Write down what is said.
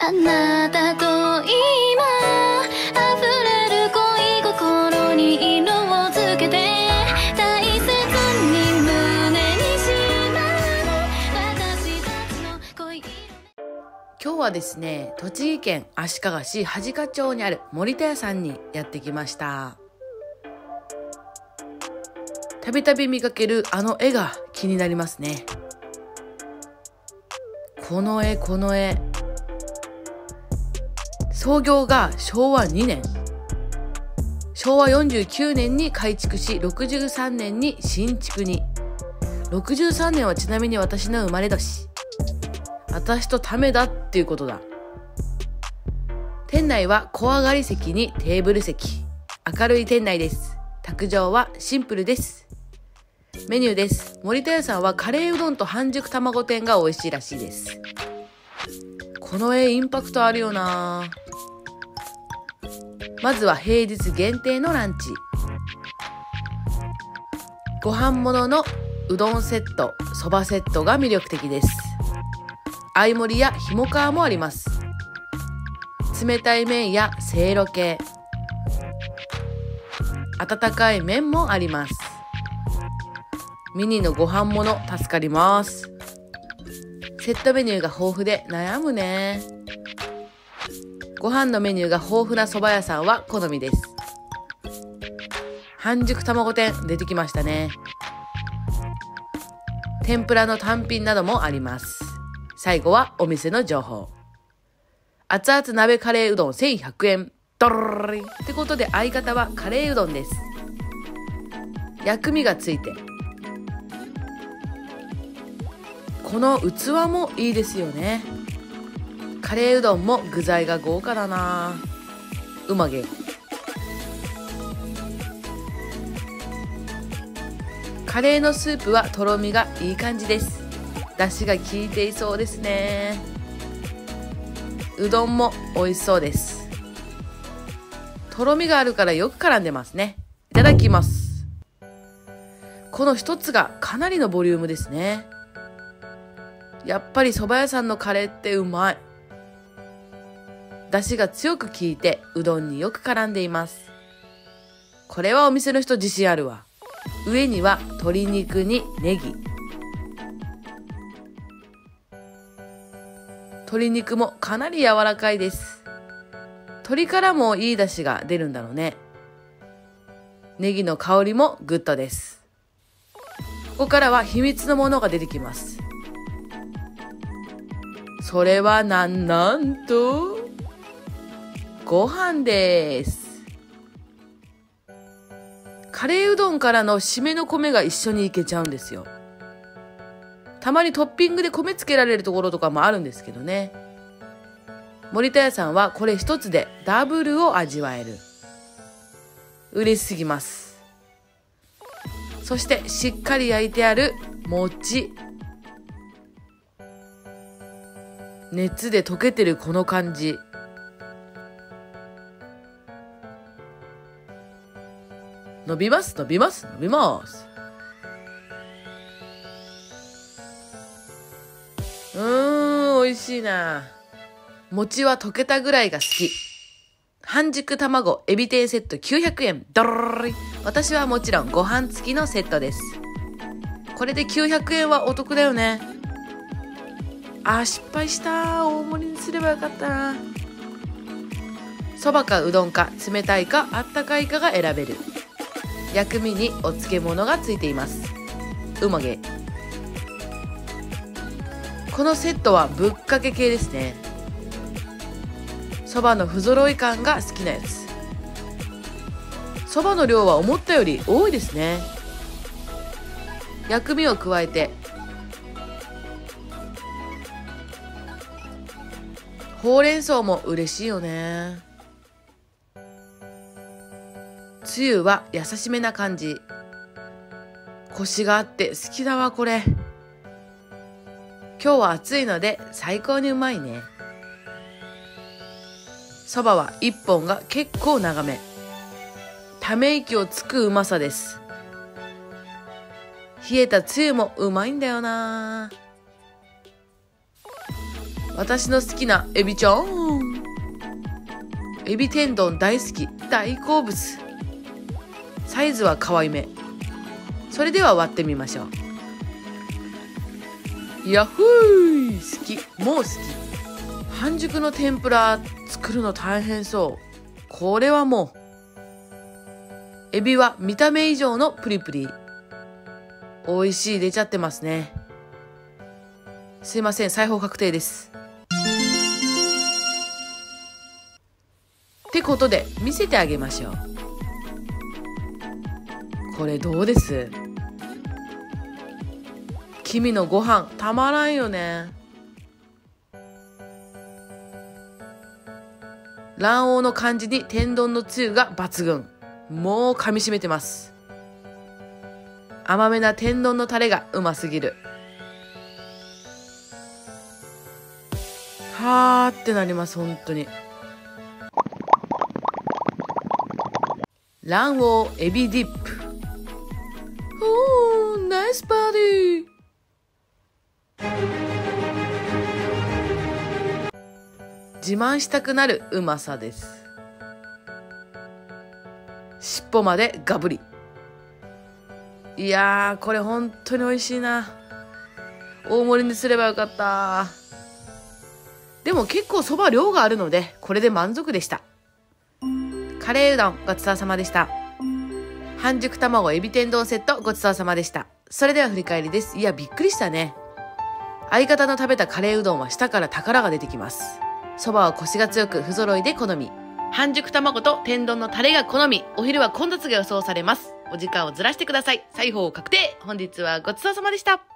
あなたと今溢れる恋心に色をつけて大切に胸にしまう私たちの恋色。 今日はですね、栃木県足利市恥鹿町にある森田屋さんにやってきました。たびたび見かけるあの絵が気になりますね。この絵。創業が昭和2年。昭和49年に改築し、63年に新築に。63年はちなみに私の生まれ年。私とためだっていうことだ。店内は小上がり席にテーブル席。明るい店内です。卓上はシンプルです。メニューです。森田屋さんはカレーうどんと半熟卵天が美味しいらしいです。この絵インパクトあるよな。まずは平日限定のランチ。ご飯物のうどんセット、そばセットが魅力的です。相盛りやひもかわもあります。冷たい麺やせいろ系、温かい麺もあります。ミニのご飯物助かります。セットメニューが豊富で悩むね。ご飯のメニューが豊富な蕎麦屋さんは好みです。半熟卵天出てきましたね。天ぷらの単品などもあります。最後はお店の情報。熱々鍋カレーうどん1100円。ドロリってことで相方はカレーうどんです。薬味がついて。この器もいいですよね。カレーうどんも具材が豪華だな。うまげ。カレーのスープはとろみがいい感じです。出汁が効いていそうですね。うどんも美味しそうです。とろみがあるからよく絡んでますね。いただきます。この一つがかなりのボリュームですね。やっぱり蕎麦屋さんのカレーってうまい。出汁が強く効いてうどんによく絡んでいます。これはお店の人自信あるわ。上には鶏肉にネギ。鶏肉もかなり柔らかいです。鶏からもいい出汁が出るんだろうね。ネギの香りもグッドです。ここからは秘密のものが出てきます。それはなんとご飯です。カレーうどんからの締めの米が一緒にいけちゃうんですよ。たまにトッピングで米つけられるところとかもあるんですけどね。森田屋さんはこれ一つでダブルを味わえる。嬉しすぎます。そしてしっかり焼いてある餅。熱で溶けてるこの感じ。伸びます。美味しいな。餅は溶けたぐらいが好き。半熟卵エビ天セット900円。ドロロリ。私はもちろんご飯付きのセットです。これで900円はお得だよね。失敗した。大盛りにすればよかったな。そばかうどんか冷たいかあったかいかが選べる。薬味にお漬物がついています。うまげ。このセットはぶっかけ系ですね。そばの不揃い感が好きなやつ。そばの量は思ったより多いですね。薬味を加えてほうれん草も嬉しいよね。つゆは優しめな感じ。コシがあって好きだわこれ。今日は暑いので最高にうまいね。そばは一本が結構長め。ため息をつくうまさです。冷えたつゆもうまいんだよな。 私の好きなエビちゃん。エビ天丼大好き。大好物。サイズは可愛め。それでは割ってみましょう。ヤッフー、好き。もう好き。半熟の天ぷら作るの大変そう。これはもう。エビは見た目以上のプリプリ。美味しい出ちゃってますね。すいません、裁縫確定です。ってことで見せてあげましょう。これどうです？君のご飯たまらんよね。卵黄の感じに天丼のつゆが抜群。もう噛み締めてます。甘めな天丼のタレがうますぎる。はーってなります、本当に。卵黄エビディップ。おー、ナイスパーティー。自慢したくなるうまさです。尻尾までガブリ。いやー、これ本当に美味しいな。大盛りにすればよかった。でも結構そば量があるので、これで満足でした。カレーうどんごちそうさまでした。半熟卵エビ天丼セットごちそうさまでした。それでは振り返りです。いや、びっくりしたね。相方の食べたカレーうどんは下から宝が出てきます。そばはコシが強く不揃いで好み。半熟卵と天丼のタレが好み。お昼は混雑が予想されます。お時間をずらしてください。裁縫確定。本日はごちそうさまでした。